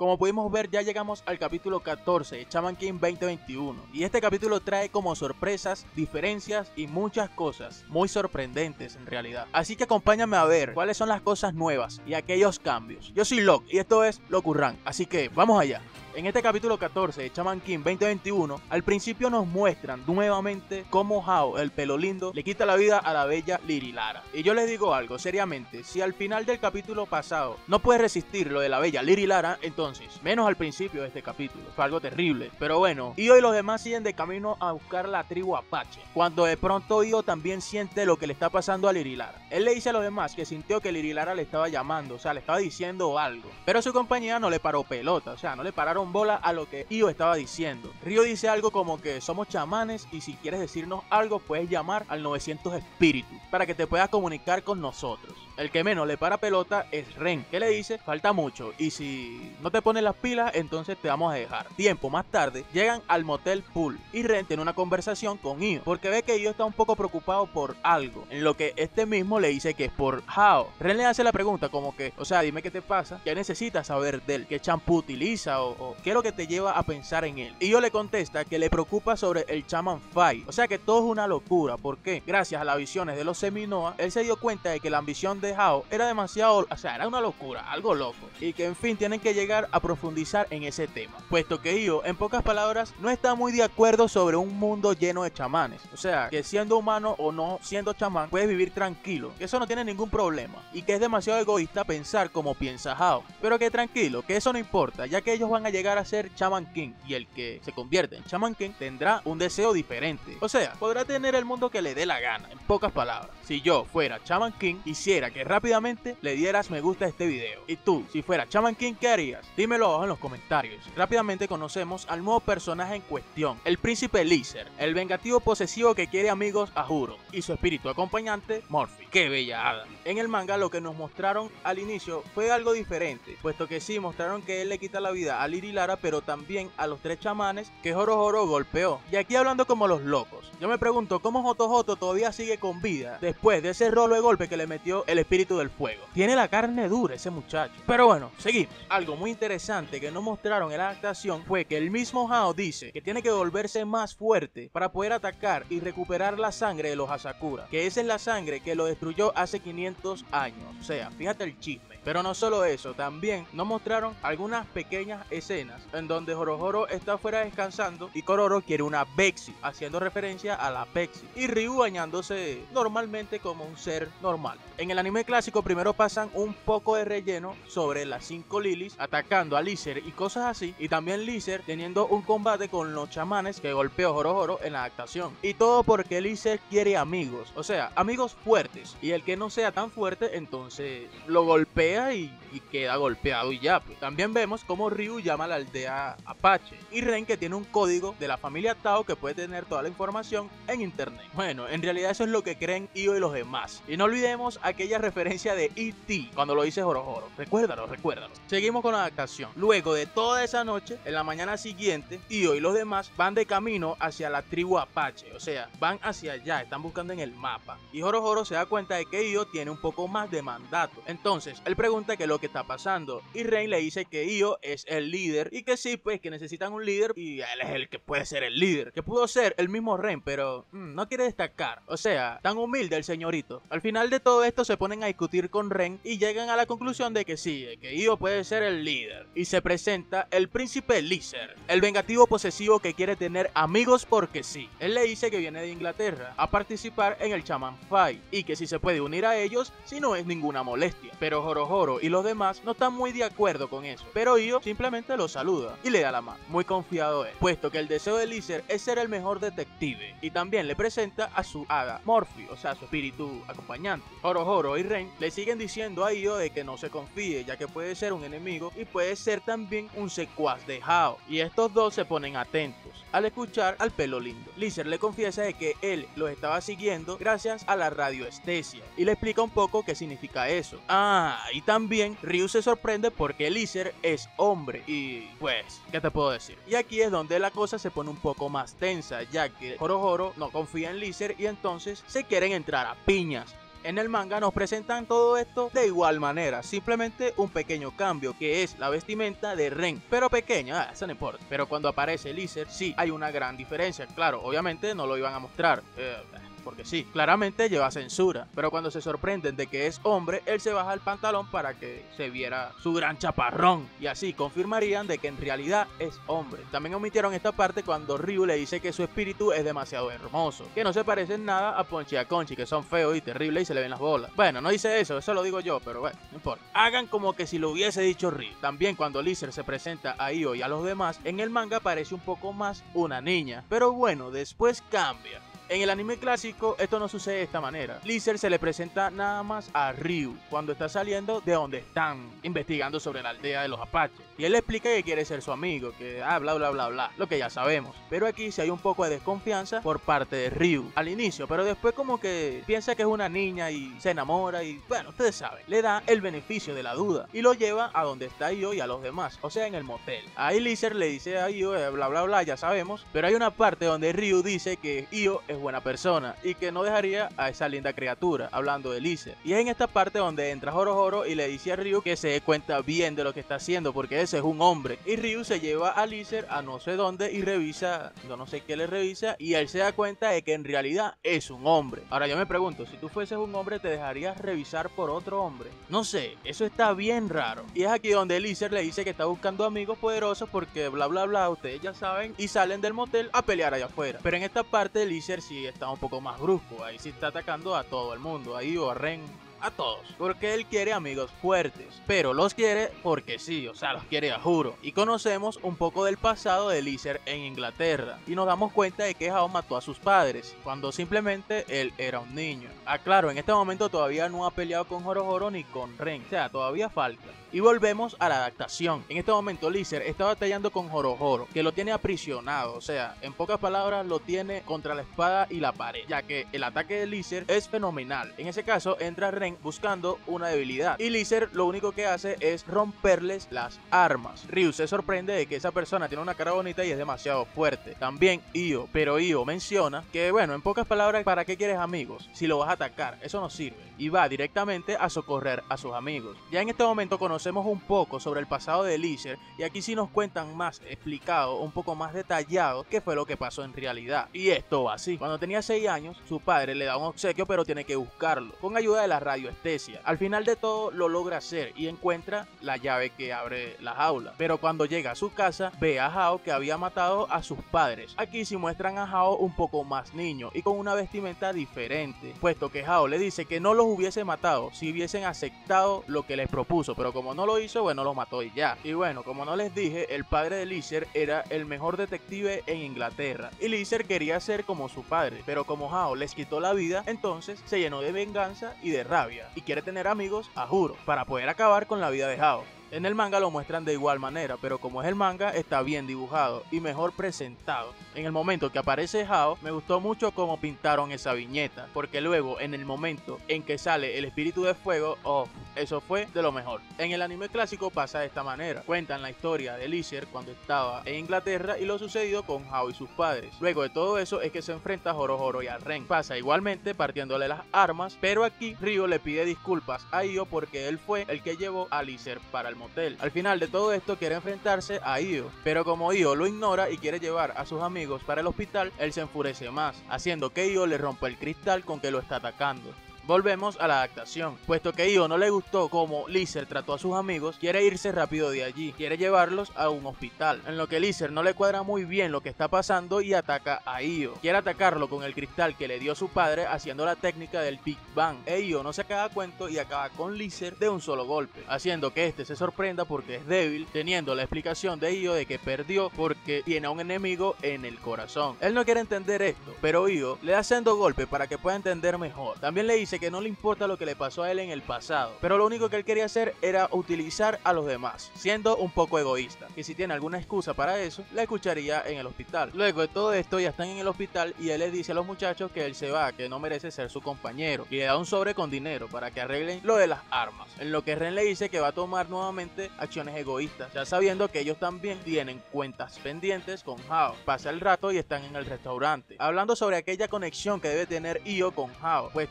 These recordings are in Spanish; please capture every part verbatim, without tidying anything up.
Como pudimos ver, ya llegamos al capítulo catorce de Shaman King veinte veintiuno, y este capítulo trae como sorpresas, diferencias y muchas cosas muy sorprendentes en realidad. Así que acompáñame a ver cuáles son las cosas nuevas y aquellos cambios. Yo soy Locke y esto es Locurran, así que vamos allá. En este capítulo catorce de Shaman King veinte veintiuno, al principio nos muestran nuevamente cómo Hao, el pelo lindo, le quita la vida a la bella Lirilara. Y yo les digo algo, seriamente, si al final del capítulo pasado no puedes resistir lo de la bella Lirilara, entonces, menos al principio de este capítulo, fue algo terrible. Pero bueno, Io y los demás siguen de camino a buscar la tribu Apache, cuando de pronto Io también siente lo que le está pasando a Lirilara. Él le dice a los demás que sintió que Lirilara le estaba llamando, o sea, le estaba diciendo algo, pero su compañía no le paró pelota, o sea, no le pararon bola a lo que Io estaba diciendo. Ryo dice algo como que somos chamanes y si quieres decirnos algo puedes llamar al novecientos espíritu para que te puedas comunicar con nosotros. El que menos le para pelota es Ren, que le dice falta mucho y si no te pones las pilas entonces te vamos a dejar. Tiempo más tarde llegan al motel Pool y Ren tiene una conversación con Io porque ve que Io está un poco preocupado por algo, en lo que este mismo le dice que es por Hao. Ren le hace la pregunta como que, o sea, dime qué te pasa, qué necesitas saber de él, qué champú utiliza o, o qué es lo que te lleva a pensar en él. Y Io le contesta que le preocupa sobre el Shaman Fight, o sea que todo es una locura, porque gracias a las visiones de los Seminoa, él se dio cuenta de que la ambición de Hao era demasiado, o sea, era una locura, algo loco, y que en fin tienen que llegar a profundizar en ese tema, puesto que Io, en pocas palabras, no está muy de acuerdo sobre un mundo lleno de chamanes, o sea, que siendo humano o no siendo chamán, puedes vivir tranquilo, que eso no tiene ningún problema, y que es demasiado egoísta pensar como piensa Hao, pero que tranquilo, que eso no importa, ya que ellos van a llegar a ser Shaman King, y el que se convierte en Shaman King tendrá un deseo diferente, o sea, podrá tener el mundo que le dé la gana, en pocas palabras. Si yo fuera Shaman King, quisiera que rápidamente le dieras me gusta a este video. Y tú, si fuera Shaman King, ¿qué harías? Dímelo abajo en los comentarios. Rápidamente conocemos al nuevo personaje en cuestión, el príncipe Lizer, el vengativo posesivo que quiere amigos a juro, y su espíritu acompañante, Morphy. ¡Qué bella hada! En el manga lo que nos mostraron al inicio fue algo diferente, puesto que sí mostraron que él le quita la vida a Lirilara, pero también a los tres chamanes que Joro golpeó. Y aquí hablando como los locos, yo me pregunto cómo Joto todavía sigue con vida después de ese rolo de golpe que le metió el espíritu del fuego. Tiene la carne dura ese muchacho. Pero bueno, seguimos. Algo muy interesante que no mostraron en la adaptación fue que el mismo Hao dice que tiene que volverse más fuerte para poder atacar y recuperar la sangre de los Asakura, que esa es la sangre que lo destruyó hace quinientos años. O sea, fíjate el chisme. Pero no solo eso, también nos mostraron algunas pequeñas escenas en donde Joro está afuera descansando y Kororo quiere una Bexi, haciendo referencia a la Pepsi, y Ryu bañándose normalmente como un ser normal. En el anime clásico primero pasan un poco de relleno sobre las cinco Lilys atacando a Lizer y cosas así, y también Lizer teniendo un combate con los chamanes que golpeó Joro en la adaptación. Y todo porque Lizer quiere amigos, o sea, amigos fuertes, y el que no sea tan fuerte entonces lo golpea Y, y queda golpeado y ya. Pues. También vemos como Ryu llama a la aldea Apache y Ren que tiene un código de la familia Tao que puede tener toda la información en internet. Bueno, en realidad eso es lo que creen Io y los demás. Y no olvidemos aquella referencia de E T cuando lo dice Joro. Recuérdalo, recuérdalo. Seguimos con la adaptación. Luego de toda esa noche, en la mañana siguiente, Io y los demás van de camino hacia la tribu Apache. O sea, van hacia allá, están buscando en el mapa. Y Joro se da cuenta de que Io tiene un poco más de mandato. Entonces, el pregunta qué es lo que está pasando y Ren le dice que Io es el líder y que sí, pues que necesitan un líder y él es el que puede ser el líder, que pudo ser el mismo Ren, pero mmm, no quiere destacar, o sea, tan humilde el señorito. Al final de todo esto se ponen a discutir con Ren y llegan a la conclusión de que sí, de que Io puede ser el líder y se presenta el príncipe Lizer, el vengativo posesivo que quiere tener amigos porque sí. Él le dice que viene de Inglaterra a participar en el Shaman Fight y que si se puede unir a ellos si no es ninguna molestia, pero Joro y los demás no están muy de acuerdo con eso, pero Io simplemente lo saluda y le da la mano, muy confiado él, puesto que el deseo de Lizer es ser el mejor detective, y también le presenta a su hada Morphy, o sea, su espíritu acompañante. Joro y Ren le siguen diciendo a Io de que no se confíe, ya que puede ser un enemigo y puede ser también un secuaz de Hao, y estos dos se ponen atentos al escuchar al pelo lindo. Lizer le confiesa de que él los estaba siguiendo gracias a la radioestesia y le explica un poco qué significa eso. Ah, y también Ryu se sorprende porque Lizer es hombre y pues, ¿qué te puedo decir? Y aquí es donde la cosa se pone un poco más tensa, ya que Joro no confía en Lizer y entonces se quieren entrar a piñas. En el manga nos presentan todo esto de igual manera, simplemente un pequeño cambio que es la vestimenta de Ren, pero pequeña, ah, eso no importa. Pero cuando aparece Lizer sí hay una gran diferencia, claro, obviamente no lo iban a mostrar. Eh, Porque sí, claramente lleva censura, pero cuando se sorprenden de que es hombre, él se baja el pantalón para que se viera su gran chaparrón, y así confirmarían de que en realidad es hombre. También omitieron esta parte cuando Ryu le dice que su espíritu es demasiado hermoso, que no se parecen nada a Ponchi y a Conchi, que son feos y terribles y se le ven las bolas. Bueno, no dice eso, eso lo digo yo, pero bueno, no importa. Hagan como que si lo hubiese dicho Ryu. También cuando Lizer se presenta a Io y a los demás, en el manga parece un poco más una niña, pero bueno, después cambia. En el anime clásico esto no sucede de esta manera. Lizer se le presenta nada más a Ryu cuando está saliendo de donde están investigando sobre la aldea de los apaches, y él le explica que quiere ser su amigo, que ah, bla bla bla bla, lo que ya sabemos. Pero aquí sí hay un poco de desconfianza por parte de Ryu al inicio, pero después como que piensa que es una niña y se enamora y bueno, ustedes saben, le da el beneficio de la duda y lo lleva a donde está Io y a los demás, o sea en el motel. Ahí Lizer le dice a Io eh, bla bla bla, ya sabemos, pero hay una parte donde Ryu dice que Io es buena persona y que no dejaría a esa linda criatura, hablando de Lizer. Y es en esta parte donde entra Horohoro y le dice a Ryu que se dé cuenta bien de lo que está haciendo, porque ese es un hombre. Y Ryu se lleva a Lizer a no sé dónde y revisa, yo no sé qué le revisa, y él se da cuenta de que en realidad es un hombre. Ahora yo me pregunto, si tú fueses un hombre, ¿te dejarías revisar por otro hombre? No sé, eso está bien raro. Y es aquí donde Lizer le dice que está buscando amigos poderosos porque bla bla bla, ustedes ya saben, y salen del motel a pelear allá afuera. Pero en esta parte Lizer sí está un poco más brusco, ahí sí está atacando a todo el mundo, ahí o a Ren, a todos, porque él quiere amigos fuertes, pero los quiere porque sí, o sea, los quiere a juro. Y conocemos un poco del pasado de Lizer en Inglaterra, y nos damos cuenta de que Hao mató a sus padres, cuando simplemente él era un niño. Ah, claro, en este momento todavía no ha peleado con Horohoro ni con Ren, o sea, todavía falta. Y volvemos a la adaptación. En este momento Lizer está batallando con Horohoro, que lo tiene aprisionado, o sea, en pocas palabras lo tiene contra la espada y la pared, ya que el ataque de Lizer es fenomenal. En ese caso entra Ren buscando una debilidad, y Lizer lo único que hace es romperles las armas. Ryu se sorprende de que esa persona tiene una cara bonita y es demasiado fuerte. También Io, pero Io menciona que bueno, en pocas palabras, ¿para qué quieres amigos si lo vas a atacar? Eso no sirve. Y va directamente a socorrer a sus amigos. Ya en este momento conocemos un poco sobre el pasado de Lizer, y aquí sí nos cuentan más explicado, un poco más detallado qué fue lo que pasó en realidad. Y esto va así: cuando tenía seis años, su padre le da un obsequio, pero tiene que buscarlo con ayuda de la radioestesia. Al final de todo lo logra hacer y encuentra la llave que abre la jaula, pero cuando llega a su casa ve a Hao, que había matado a sus padres. Aquí sí muestran a Hao un poco más niño y con una vestimenta diferente, puesto que Hao le dice que no los hubiese matado si hubiesen aceptado lo que les propuso, pero como no lo hizo, bueno, lo mató y ya. Y bueno, como no les dije, el padre de Lizer era el mejor detective en Inglaterra, y Lizer quería ser como su padre, pero como Hao les quitó la vida, entonces se llenó de venganza y de rabia, y quiere tener amigos a juro para poder acabar con la vida de Hao. En el manga lo muestran de igual manera, pero como es el manga, está bien dibujado y mejor presentado. En el momento que aparece Hao, me gustó mucho cómo pintaron esa viñeta, porque luego en el momento en que sale el espíritu de fuego, oh, eso fue de lo mejor. En el anime clásico pasa de esta manera: cuentan la historia de Lizer cuando estaba en Inglaterra y lo sucedido con Hao y sus padres. Luego de todo eso es que se enfrenta a Horohoro y a Ren. Pasa igualmente partiéndole las armas, pero aquí Ryo le pide disculpas a Io porque él fue el que llevó a Lizer para el motel. Al final de todo esto quiere enfrentarse a Io, pero como Io lo ignora y quiere llevar a sus amigos para el hospital, él se enfurece más, haciendo que Io le rompa el cristal con que lo está atacando. Volvemos a la adaptación, puesto que Io no le gustó cómo Lizer trató a sus amigos, quiere irse rápido de allí, quiere llevarlos a un hospital, en lo que Lizer no le cuadra muy bien lo que está pasando y ataca a Io. Quiere atacarlo con el cristal que le dio su padre, haciendo la técnica del Big Bang. E Io no se acaba cuento y acaba con Lizer de un solo golpe, haciendo que este se sorprenda porque es débil, teniendo la explicación de Io de que perdió porque tiene a un enemigo en el corazón. Él no quiere entender esto, pero Io le da sendo golpe para que pueda entender mejor. También le dice que no le importa lo que le pasó a él en el pasado, pero lo único que él quería hacer era utilizar a los demás, siendo un poco egoísta, que si tiene alguna excusa para eso, la escucharía en el hospital. Luego de todo esto ya están en el hospital y él le dice a los muchachos que él se va, que no merece ser su compañero, y le da un sobre con dinero para que arreglen lo de las armas, en lo que Ren le dice que va a tomar nuevamente acciones egoístas, ya sabiendo que ellos también tienen cuentas pendientes con Hao. Pasa el rato y están en el restaurante, hablando sobre aquella conexión que debe tener Io con Hao, puesto que cuando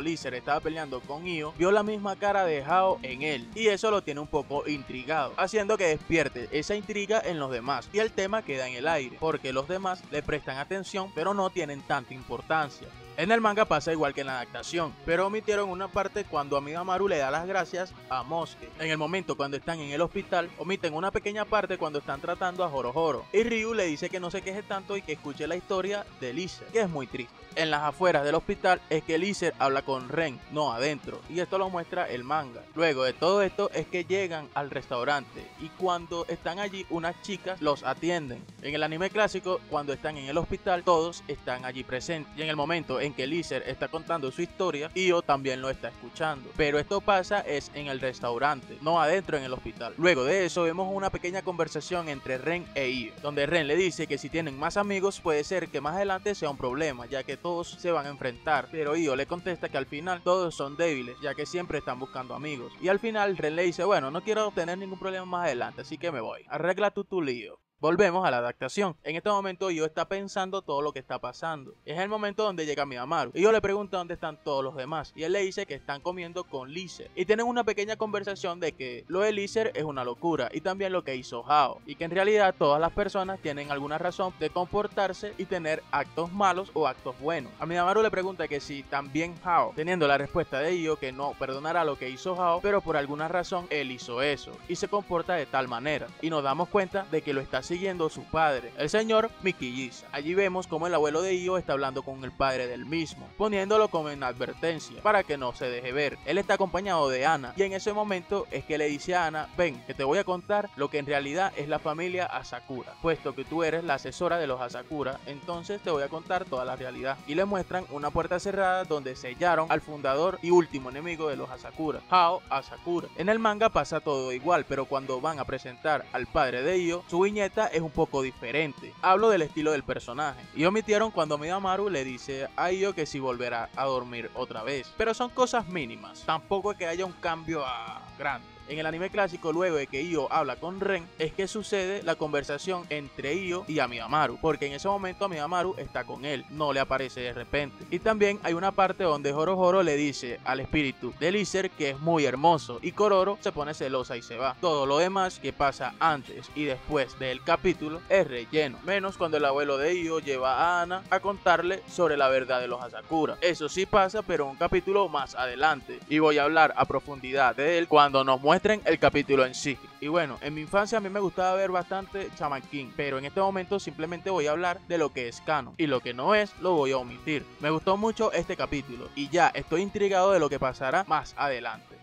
Lizer estaba peleando con Io, vio la misma cara de Hao en él, y eso lo tiene un poco intrigado, haciendo que despierte esa intriga en los demás, y el tema queda en el aire, porque los demás le prestan atención pero no tienen tanta importancia. En el manga pasa igual que en la adaptación, pero omitieron una parte cuando Amidamaru le da las gracias a Mosuke. En el momento cuando están en el hospital, omiten una pequeña parte cuando están tratando a Horohoro, y Ryu le dice que no se queje tanto y que escuche la historia de Lizer, que es muy triste. En las afueras del hospital es que Lizer habla con Ren, no adentro, y esto lo muestra el manga. Luego de todo esto es que llegan al restaurante, y cuando están allí unas chicas los atienden. En el anime clásico, cuando están en el hospital, todos están allí presentes, y en el momento en que Lizer está contando su historia, Io también lo está escuchando. Pero esto pasa es en el restaurante, no adentro en el hospital. Luego de eso vemos una pequeña conversación entre Ren e Io, donde Ren le dice que si tienen más amigos puede ser que más adelante sea un problema, ya que todos se van a enfrentar, pero Io le contesta que al final todos son débiles, ya que siempre están buscando amigos, y al final Ren le dice, bueno, no quiero tener ningún problema más adelante, así que me voy, arregla tú tu lío. Volvemos a la adaptación. En este momento Io está pensando todo lo que está pasando. Es el momento donde llega Amidamaru. Io le pregunta dónde están todos los demás, y él le dice que están comiendo con Lizer, y tienen una pequeña conversación de que lo de Lizer es una locura, y también lo que hizo Hao, y que en realidad todas las personas tienen alguna razón de comportarse y tener actos malos o actos buenos. Amidamaru le pregunta que si también Hao, teniendo la respuesta de Io que no perdonará lo que hizo Hao, pero por alguna razón él hizo eso, y se comporta de tal manera, y nos damos cuenta de que lo está siguiendo su padre, el señor Mikiyisa. Allí vemos como el abuelo de Io está hablando con el padre del mismo, poniéndolo como en advertencia para que no se deje ver. Él está acompañado de Ana, y en ese momento es que le dice a Ana, ven, que te voy a contar lo que en realidad es la familia Asakura, puesto que tú eres la asesora de los Asakura, entonces te voy a contar toda la realidad. Y le muestran una puerta cerrada donde sellaron al fundador y último enemigo de los Asakura, Hao Asakura. En el manga pasa todo igual, pero cuando van a presentar al padre de Io, su viñeta es un poco diferente. Hablo del estilo del personaje, y omitieron cuando Amidamaru le dice a Io que si volverá a dormir otra vez, pero son cosas mínimas, tampoco es que haya un cambio a grande. En el anime clásico, luego de que Io habla con Ren, es que sucede la conversación entre Io y Amidamaru, porque en ese momento Amidamaru está con él, no le aparece de repente. Y también hay una parte donde Horohoro le dice al espíritu de Lizer que es muy hermoso, y Kororo se pone celosa y se va. Todo lo demás que pasa antes y después del capítulo es relleno, menos cuando el abuelo de Io lleva a Ana a contarle sobre la verdad de los Asakura. Eso sí pasa, pero en un capítulo más adelante, y voy a hablar a profundidad de él cuando nos muestre muestren el capítulo en sí. Y bueno, en mi infancia a mí me gustaba ver bastante Shaman King, pero en este momento simplemente voy a hablar de lo que es canon, y lo que no es lo voy a omitir. Me gustó mucho este capítulo y ya estoy intrigado de lo que pasará más adelante.